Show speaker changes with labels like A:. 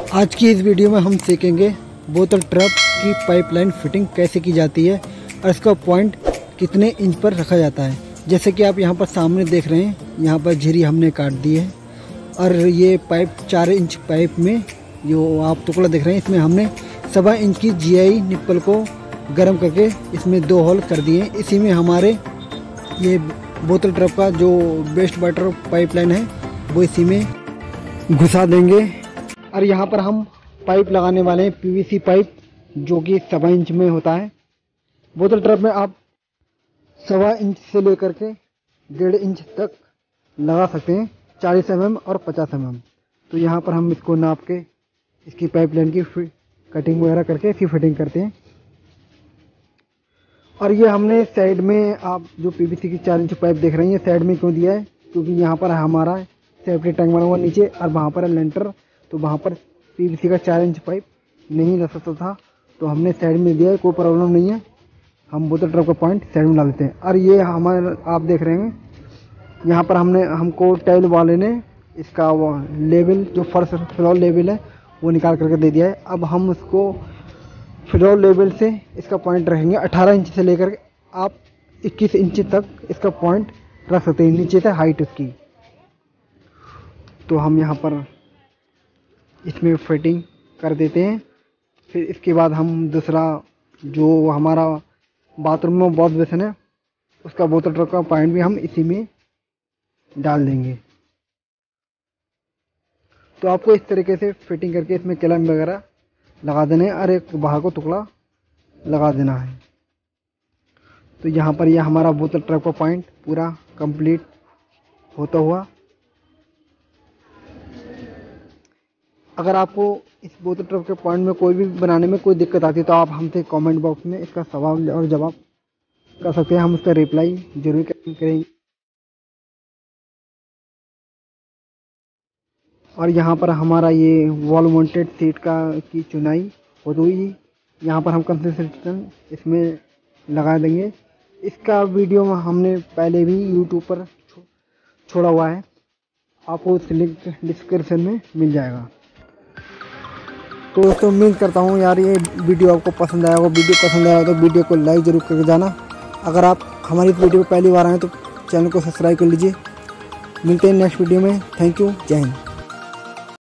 A: आज की इस वीडियो में हम सीखेंगे बोतल ट्रप की पाइपलाइन फिटिंग कैसे की जाती है और इसका पॉइंट कितने इंच पर रखा जाता है। जैसे कि आप यहाँ पर सामने देख रहे हैं, यहाँ पर झिरी हमने काट दी है और ये पाइप 4 इंच पाइप में जो आप टुकड़ा देख रहे हैं, इसमें हमने 1.25 इंच की GI निप्पल को गर्म करके इसमें 2 होल कर दिए। इसी में हमारे ये बोतल ट्रप का जो बेस्ट वाटर पाइपलाइन है वो इसी में घुसा देंगे। और यहाँ पर हम पाइप लगाने वाले हैं PVC पाइप, जो कि 1.25 इंच में होता है। बोतल ट्रप में आप 1.25 इंच से लेकर के 1.5 इंच तक लगा सकते हैं, 40 mm और 50 mm। तो यहाँ पर हम इसको नाप के इसकी पाइपलाइन की कटिंग वगैरह करके इसकी फिटिंग करते हैं। और ये हमने साइड में, आप जो PVC की 4 इंच पाइप देख रहे हैं, ये साइड में क्यों दिया है, क्योंकि यहाँ पर हमारा सेफ्टी टैंक बना हुआ नीचे और वहाँ पर लेंटर, तो वहाँ पर PVC का 4 इंच पाइप नहीं लग सकता था, तो हमने साइड में दिया है। कोई प्रॉब्लम नहीं है, हम बोतल ट्रप का पॉइंट साइड में ला देते हैं। और ये हमारे आप देख रहे हैं, यहाँ पर हमको टाइल वाले ने इसका वो लेवल, जो फर्स्ट फ्लोर लेवल है, वो निकाल करके दे दिया है। अब हम उसको फ्लोर लेवल से इसका पॉइंट रखेंगे 18 इंच से लेकर आप 21 इंच तक इसका पॉइंट रख सकते हैं, नीचे से हाइट इसकी। तो हम यहाँ पर इसमें फिटिंग कर देते हैं। फिर इसके बाद हम दूसरा जो हमारा बाथरूम में वॉश बेसिन है, उसका बोतल ट्रप का पॉइंट भी हम इसी में डाल देंगे। तो आपको इस तरीके से फिटिंग करके इसमें क्लैंप वगैरह लगा देने हैं और एक बाहर को टुकड़ा लगा देना है। तो यहाँ पर यह हमारा बोतल ट्रप का पॉइंट पूरा कंप्लीट होता हुआ। अगर आपको इस बोतल ट्रप के पॉइंट में कोई भी बनाने में कोई दिक्कत आती है, तो आप हमसे कमेंट बॉक्स में इसका सवाल और जवाब कर सकते हैं, हम उसका रिप्लाई जरूर करेंगे। और यहाँ पर हमारा ये वॉल माउंटेड सीट की चुनाई हो गई। यहाँ पर हम कंसेंट्रेशन इसमें लगा देंगे। इसका वीडियो हमने पहले भी YouTube पर छोड़ा हुआ है, आपको उस लिंक डिस्क्रिप्शन में मिल जाएगा। तो दोस्तों, उम्मीद करता हूँ यार ये वीडियो आपको पसंद आया होगा। वीडियो पसंद आया तो वीडियो को लाइक ज़रूर करके जाना। अगर आप हमारी वीडियो पर पहली बार आए तो चैनल को सब्सक्राइब कर लीजिए। मिलते हैं नेक्स्ट वीडियो में। थैंक यू, जय हिंद।